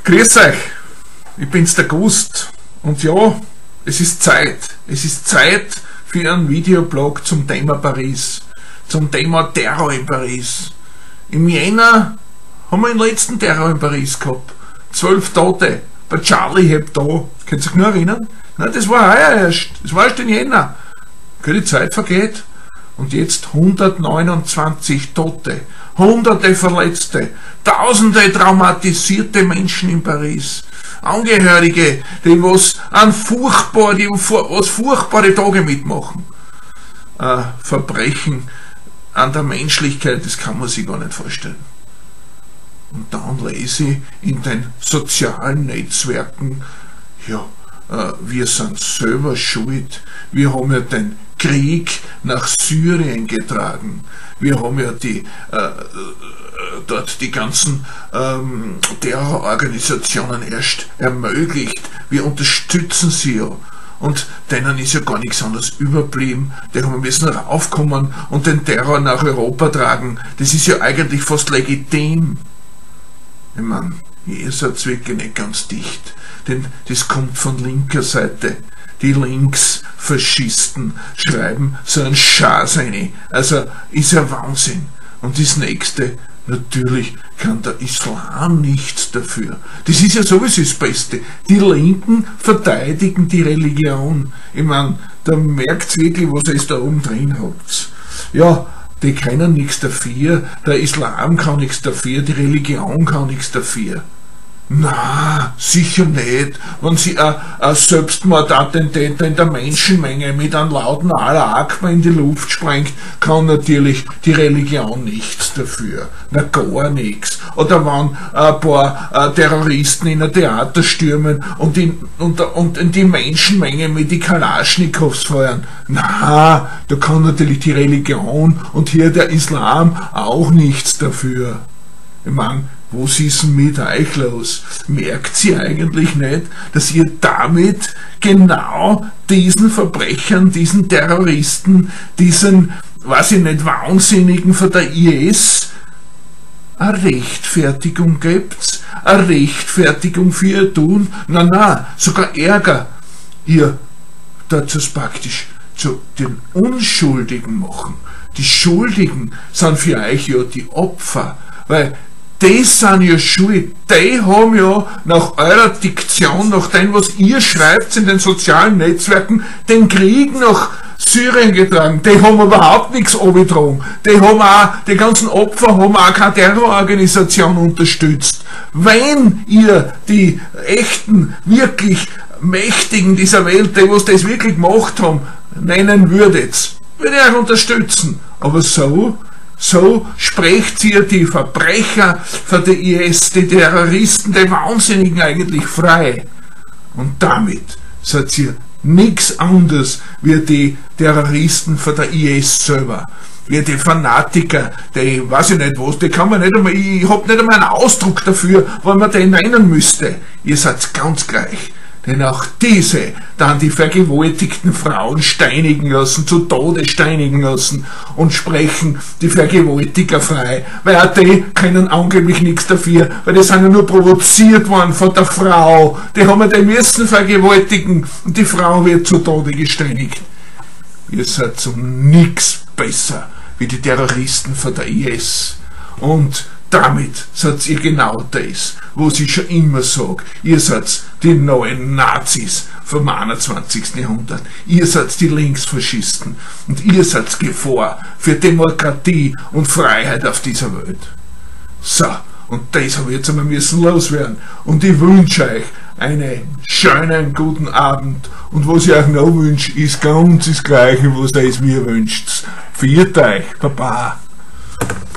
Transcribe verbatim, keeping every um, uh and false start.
Grüß euch, ich bin's der Gust und ja, es ist Zeit, es ist Zeit für einen Videoblog zum Thema Paris, zum Thema Terror in Paris. Im Jänner haben wir den letzten Terror in Paris gehabt, zwölf Tote, bei Charlie Hebdo, könnt ihr euch nur erinnern? Nein, das war heuer erst, das war erst im Jänner. Die Zeit vergeht und jetzt hundertneunundzwanzig Tote, hunderte Verletzte, tausende traumatisierte Menschen in Paris, Angehörige, die was an furchtbar, die was furchtbare Tage mitmachen. Äh, Verbrechen an der Menschlichkeit, das kann man sich gar nicht vorstellen. Und dann lese ich in den sozialen Netzwerken, ja, äh, wir sind selber schuld, wir haben ja den Krieg nach Syrien getragen. Wir haben ja die, äh, dort die ganzen ähm, Terrororganisationen erst ermöglicht. Wir unterstützen sie ja. Und denen ist ja gar nichts anderes überblieben. Die haben müssen raufkommen und den Terror nach Europa tragen. Das ist ja eigentlich fast legitim. Ich meine, ihr seid wirklich nicht ganz dicht. Denn das kommt von linker Seite. Die Linksfaschisten schreiben so einen Schaß rein. Also ist ja Wahnsinn. Und das nächste, natürlich kann der Islam nichts dafür. Das ist ja sowieso das Beste. Die Linken verteidigen die Religion. Ich meine, da merkt ihr wirklich, was ihr da oben drin habt. Ja, die können nichts dafür, der Islam kann nichts dafür, die Religion kann nichts dafür. Na, sicher nicht. Wenn sie ein Selbstmordattentäter in der Menschenmenge mit einem lauten Allah Akbar in die Luft sprengt, kann natürlich die Religion nichts dafür. Na, gar nichts. Oder wenn ein paar äh, Terroristen in ein Theater stürmen und in, und, und in die Menschenmenge mit die Kalaschnikows feuern. Na, da kann natürlich die Religion und hier der Islam auch nichts dafür. Ich meine, was ist denn mit euch los? Merkt sie eigentlich nicht, dass ihr damit genau diesen Verbrechern, diesen Terroristen, diesen, weiß ich nicht, Wahnsinnigen von der I S eine Rechtfertigung gebt? Eine Rechtfertigung für ihr Tun? Na, na, sogar Ärger. Ihr tut es praktisch zu den Unschuldigen machen. Die Schuldigen sind für euch ja die Opfer, weil die sind ja schuld, die haben ja nach eurer Diktion, nach dem, was ihr schreibt in den sozialen Netzwerken, den Krieg nach Syrien getragen. Die haben überhaupt nichts angetragen. Die haben auch, die ganzen Opfer haben auch keine Terrororganisation unterstützt. Wenn ihr die echten, wirklich Mächtigen dieser Welt, die was das wirklich gemacht haben, nennen würdet, würde ich euch unterstützen. Aber so, So sprecht ihr die Verbrecher von der I S, die Terroristen, die Wahnsinnigen eigentlich frei. Und damit seid ihr nichts anderes wie die Terroristen von der I S selber. Wie die Fanatiker, die, weiß ich nicht was, die kann man nicht einmal, ich hab nicht einmal einen Ausdruck dafür, weil man den nennen müsste. Ihr seid ganz gleich. Denn auch diese dann die vergewaltigten Frauen steinigen lassen, zu Tode steinigen lassen und sprechen die Vergewaltiger frei. Weil auch die können angeblich nichts dafür, weil die sind ja nur provoziert worden von der Frau. Die haben ja die müssen vergewaltigen und die Frau wird zu Tode gesteinigt. Ihr seid so nix besser wie die Terroristen von der I S. Und damit seid ihr genau das, was ich schon immer sage. Ihr seid die neuen Nazis vom einundzwanzigsten Jahrhundert. Ihr seid die Linksfaschisten. Und ihr seid Gefahr für Demokratie und Freiheit auf dieser Welt. So, und das habe ich jetzt einmal müssen loswerden. Und ich wünsche euch einen schönen guten Abend. Und was ich euch noch wünsche, ist ganz das Gleiche, was ihr es mir wünscht. Viert euch, Baba.